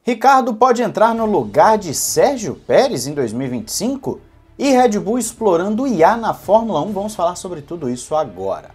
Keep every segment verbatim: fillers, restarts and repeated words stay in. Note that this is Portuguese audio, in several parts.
Ricardo pode entrar no lugar de Sérgio Pérez em dois mil e vinte e cinco? E Red Bull explorando o I A na Fórmula um, vamos falar sobre tudo isso agora.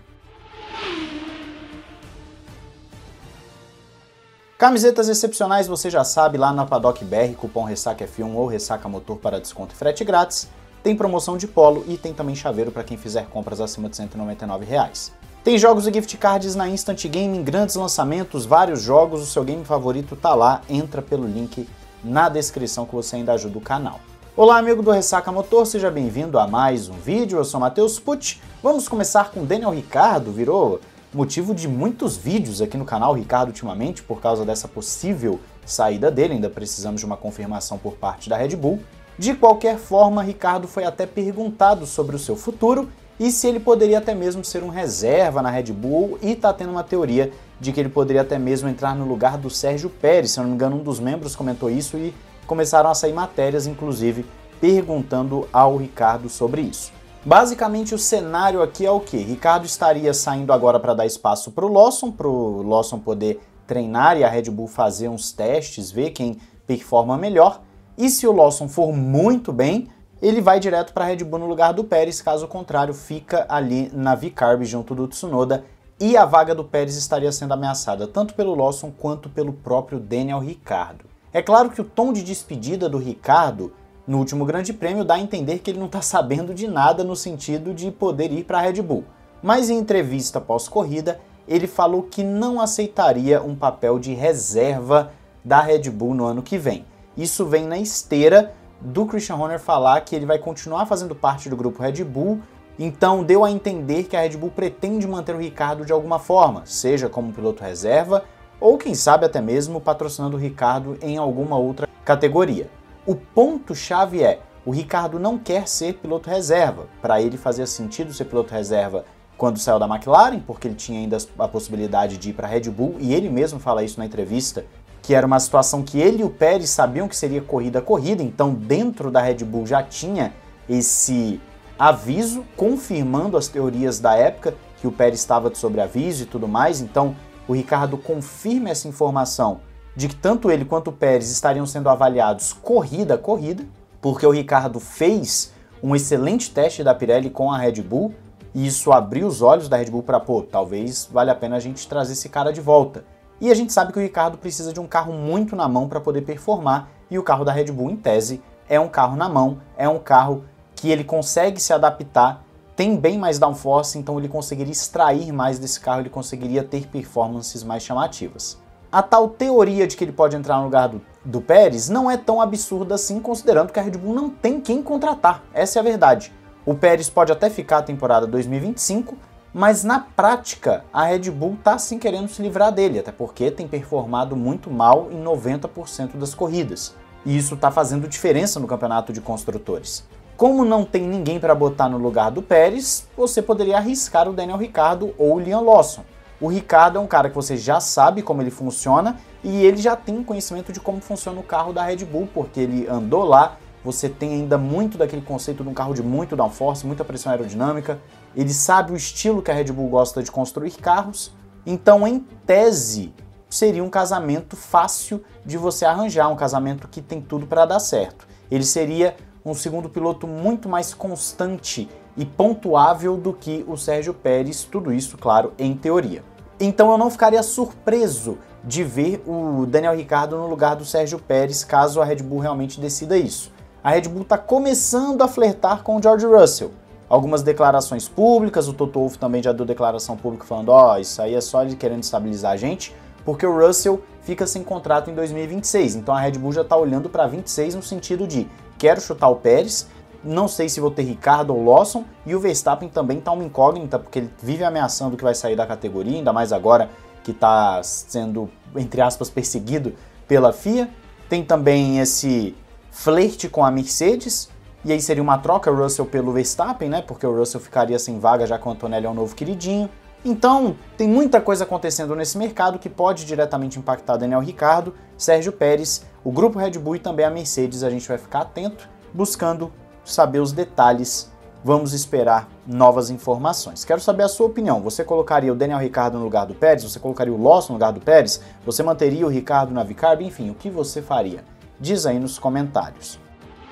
Camisetas excepcionais, você já sabe, lá na Paddock B R, cupom Ressaca F um ou Ressaca Motor para desconto e frete grátis. Tem promoção de polo e tem também chaveiro para quem fizer compras acima de cento e noventa e nove reais. Tem jogos e gift cards na Instant Gaming, grandes lançamentos, vários jogos, o seu game favorito tá lá, entra pelo link na descrição que você ainda ajuda o canal. Olá amigo do Ressaca Motor, seja bem-vindo a mais um vídeo, eu sou Matheus Pucci. Vamos começar com Daniel Ricciardo, virou motivo de muitos vídeos aqui no canal Ricciardo ultimamente por causa dessa possível saída dele, ainda precisamos de uma confirmação por parte da Red Bull. De qualquer forma, Ricciardo foi até perguntado sobre o seu futuro e se ele poderia até mesmo ser um reserva na Red Bull, e tá tendo uma teoria de que ele poderia até mesmo entrar no lugar do Sérgio Pérez, se eu não me engano um dos membros comentou isso e começaram a sair matérias, inclusive, perguntando ao Ricciardo sobre isso. Basicamente o cenário aqui é o que? Ricciardo estaria saindo agora para dar espaço para o Lawson, para o Lawson poder treinar e a Red Bull fazer uns testes, ver quem performa melhor, e se o Lawson for muito bem, ele vai direto para a Red Bull no lugar do Pérez, caso contrário fica ali na V-Carb junto do Tsunoda e a vaga do Pérez estaria sendo ameaçada tanto pelo Lawson quanto pelo próprio Daniel Ricciardo. É claro que o tom de despedida do Ricciardo no último Grande Prêmio dá a entender que ele não está sabendo de nada no sentido de poder ir para a Red Bull, mas em entrevista pós-corrida ele falou que não aceitaria um papel de reserva da Red Bull no ano que vem. Isso vem na esteira do Christian Horner falar que ele vai continuar fazendo parte do grupo Red Bull, então deu a entender que a Red Bull pretende manter o Ricciardo de alguma forma, seja como piloto reserva ou quem sabe até mesmo patrocinando o Ricciardo em alguma outra categoria. O ponto-chave é, o Ricciardo não quer ser piloto reserva, para ele fazia sentido ser piloto reserva quando saiu da McLaren, porque ele tinha ainda a possibilidade de ir para a Red Bull, e ele mesmo fala isso na entrevista, que era uma situação que ele e o Pérez sabiam que seria corrida a corrida, então dentro da Red Bull já tinha esse aviso, confirmando as teorias da época, que o Pérez estava de sobreaviso e tudo mais, então o Ricciardo confirma essa informação de que tanto ele quanto o Pérez estariam sendo avaliados corrida a corrida, porque o Ricciardo fez um excelente teste da Pirelli com a Red Bull, e isso abriu os olhos da Red Bull para, pô, talvez valha a pena a gente trazer esse cara de volta. E a gente sabe que o Ricciardo precisa de um carro muito na mão para poder performar, e o carro da Red Bull, em tese, é um carro na mão, é um carro que ele consegue se adaptar, tem bem mais downforce, então ele conseguiria extrair mais desse carro, ele conseguiria ter performances mais chamativas. A tal teoria de que ele pode entrar no lugar do, do Pérez não é tão absurda assim, considerando que a Red Bull não tem quem contratar, essa é a verdade. O Pérez pode até ficar a temporada dois mil e vinte e cinco, mas na prática a Red Bull está sim querendo se livrar dele, até porque tem performado muito mal em noventa por cento das corridas. E isso está fazendo diferença no campeonato de construtores. Como não tem ninguém para botar no lugar do Pérez, você poderia arriscar o Daniel Ricciardo ou o Liam Lawson. O Ricciardo é um cara que você já sabe como ele funciona e ele já tem conhecimento de como funciona o carro da Red Bull, porque ele andou lá, você tem ainda muito daquele conceito de um carro de muito downforce, muita pressão aerodinâmica, ele sabe o estilo que a Red Bull gosta de construir carros, então em tese seria um casamento fácil de você arranjar, um casamento que tem tudo para dar certo. Ele seria um segundo piloto muito mais constante e pontuável do que o Sérgio Pérez, tudo isso, claro, em teoria. Então eu não ficaria surpreso de ver o Daniel Ricciardo no lugar do Sérgio Pérez, caso a Red Bull realmente decida isso. A Red Bull está começando a flertar com o George Russell. Algumas declarações públicas, o Toto Wolff também já deu declaração pública falando, ó, oh, isso aí é só ele querendo estabilizar a gente, porque o Russell fica sem contrato em dois mil e vinte e seis, então a Red Bull já está olhando para vinte e seis no sentido de, quero chutar o Pérez, não sei se vou ter Ricciardo ou Lawson, e o Verstappen também está uma incógnita, porque ele vive ameaçando que vai sair da categoria, ainda mais agora que está sendo, entre aspas, perseguido pela F I A. Tem também esse flerte com a Mercedes, e aí seria uma troca Russell pelo Verstappen, né? Porque o Russell ficaria sem vaga, já que o Antonelli é um novo queridinho. Então, tem muita coisa acontecendo nesse mercado que pode diretamente impactar Daniel Ricciardo, Sérgio Pérez, o grupo Red Bull e também a Mercedes. A gente vai ficar atento, buscando saber os detalhes vamos esperar novas informações. Quero saber a sua opinião. Você colocaria o Daniel Ricciardo no lugar do Pérez? Você colocaria o Lawson no lugar do Pérez? Você manteria o Ricciardo na Vicarb? Enfim, o que você faria? Diz aí nos comentários.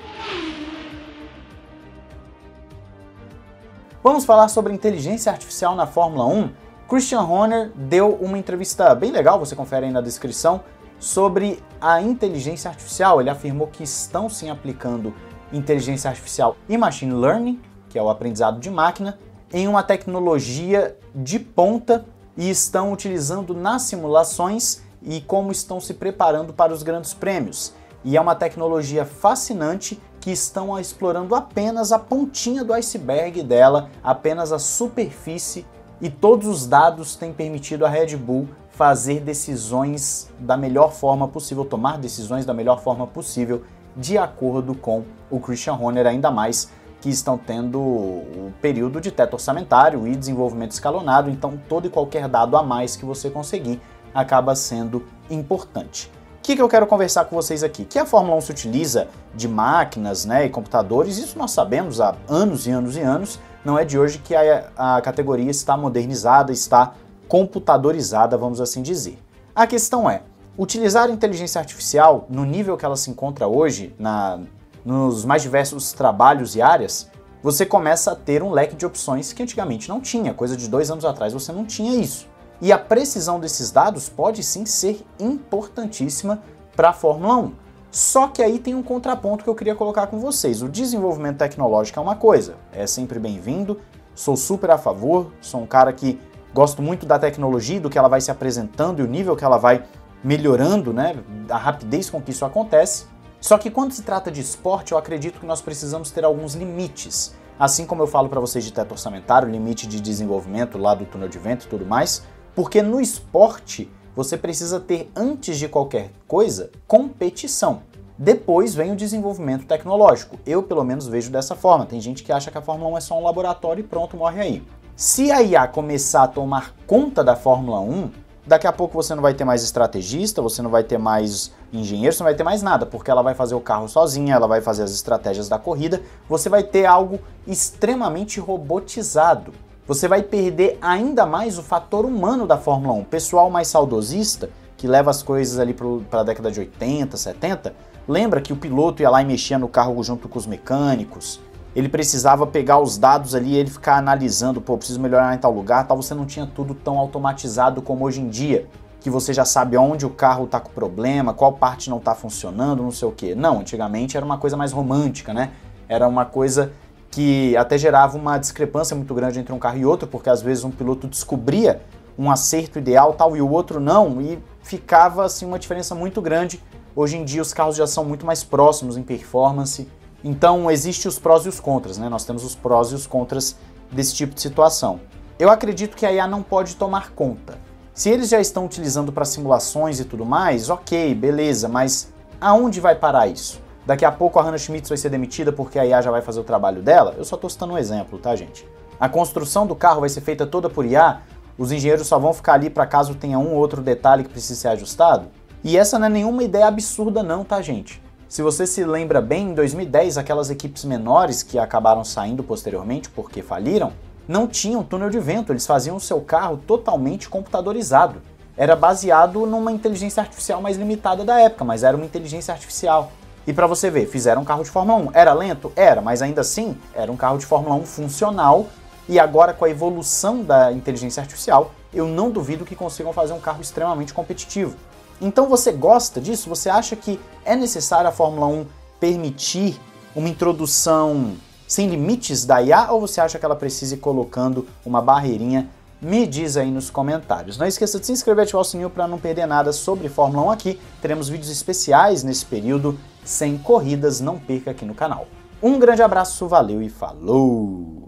Vamos falar sobre inteligência artificial na Fórmula um? Christian Horner deu uma entrevista bem legal, você confere aí na descrição, sobre a inteligência artificial. Ele afirmou que estão sim aplicando inteligência artificial e machine learning, que é o aprendizado de máquina, em uma tecnologia de ponta e estão utilizando nas simulações e como estão se preparando para os grandes prêmios. E é uma tecnologia fascinante que estão explorando apenas a pontinha do iceberg dela, apenas a superfície, e todos os dados têm permitido a Red Bull fazer decisões da melhor forma possível, tomar decisões da melhor forma possível, de acordo com o Christian Horner, ainda mais que estão tendo o período de teto orçamentário e desenvolvimento escalonado, então todo e qualquer dado a mais que você conseguir acaba sendo importante. O que, que eu quero conversar com vocês aqui? Que a Fórmula um se utiliza de máquinas, né, e computadores, isso nós sabemos há anos e anos e anos, não é de hoje que a, a categoria está modernizada, está computadorizada, vamos assim dizer. A questão é, utilizar a inteligência artificial no nível que ela se encontra hoje, na, nos mais diversos trabalhos e áreas, você começa a ter um leque de opções que antigamente não tinha, coisa de dois anos atrás você não tinha isso. E a precisão desses dados pode sim ser importantíssima para a Fórmula um. Só que aí tem um contraponto que eu queria colocar com vocês. O desenvolvimento tecnológico é uma coisa, é sempre bem-vindo, sou super a favor, sou um cara que gosto muito da tecnologia, do que ela vai se apresentando e o nível que ela vai melhorando, né, a rapidez com que isso acontece. Só que quando se trata de esporte, eu acredito que nós precisamos ter alguns limites. Assim como eu falo para vocês de teto orçamentário, limite de desenvolvimento lá do túnel de vento e tudo mais, porque no esporte você precisa ter, antes de qualquer coisa, competição. Depois vem o desenvolvimento tecnológico. Eu, pelo menos, vejo dessa forma. Tem gente que acha que a Fórmula um é só um laboratório e pronto, morre aí. Se a I A começar a tomar conta da Fórmula um, daqui a pouco você não vai ter mais estrategista, você não vai ter mais engenheiro, você não vai ter mais nada, porque ela vai fazer o carro sozinha, ela vai fazer as estratégias da corrida, você vai ter algo extremamente robotizado. Você vai perder ainda mais o fator humano da Fórmula um. O pessoal mais saudosista, que leva as coisas ali para a década de oitenta, setenta, lembra que o piloto ia lá e mexia no carro junto com os mecânicos. Ele precisava pegar os dados ali e ele ficar analisando, pô, preciso melhorar em tal lugar, tal. Você não tinha tudo tão automatizado como hoje em dia, que você já sabe onde o carro está com problema, qual parte não está funcionando, não sei o quê. Não, antigamente era uma coisa mais romântica, né? Era uma coisa que até gerava uma discrepância muito grande entre um carro e outro, porque às vezes um piloto descobria um acerto ideal tal e o outro não, e ficava assim uma diferença muito grande. Hoje em dia os carros já são muito mais próximos em performance, então existem os prós e os contras, né? Nós temos os prós e os contras desse tipo de situação. Eu acredito que a I A não pode tomar conta. Se eles já estão utilizando para simulações e tudo mais, ok, beleza, mas aonde vai parar isso? Daqui a pouco a Hannah Schmitz vai ser demitida porque a I A já vai fazer o trabalho dela? Eu só estou citando um exemplo, tá, gente? A construção do carro vai ser feita toda por I A? Os engenheiros só vão ficar ali para caso tenha um ou outro detalhe que precise ser ajustado? E essa não é nenhuma ideia absurda não, tá, gente? Se você se lembra bem, em dois mil e dez, aquelas equipes menores que acabaram saindo posteriormente porque faliram, não tinham túnel de vento, eles faziam o seu carro totalmente computadorizado. Era baseado numa inteligência artificial mais limitada da época, mas era uma inteligência artificial. E para você ver, fizeram um carro de Fórmula um. Era lento? Era, mas ainda assim, era um carro de Fórmula um funcional. E agora, com a evolução da inteligência artificial, eu não duvido que consigam fazer um carro extremamente competitivo. Então você gosta disso? Você acha que é necessário a Fórmula um permitir uma introdução sem limites da I A? Ou você acha que ela precisa ir colocando uma barreirinha? Me diz aí nos comentários. Não esqueça de se inscrever e ativar o sininho para não perder nada sobre Fórmula um aqui. Teremos vídeos especiais nesse período sem corridas, não perca aqui no canal. Um grande abraço, valeu e falou!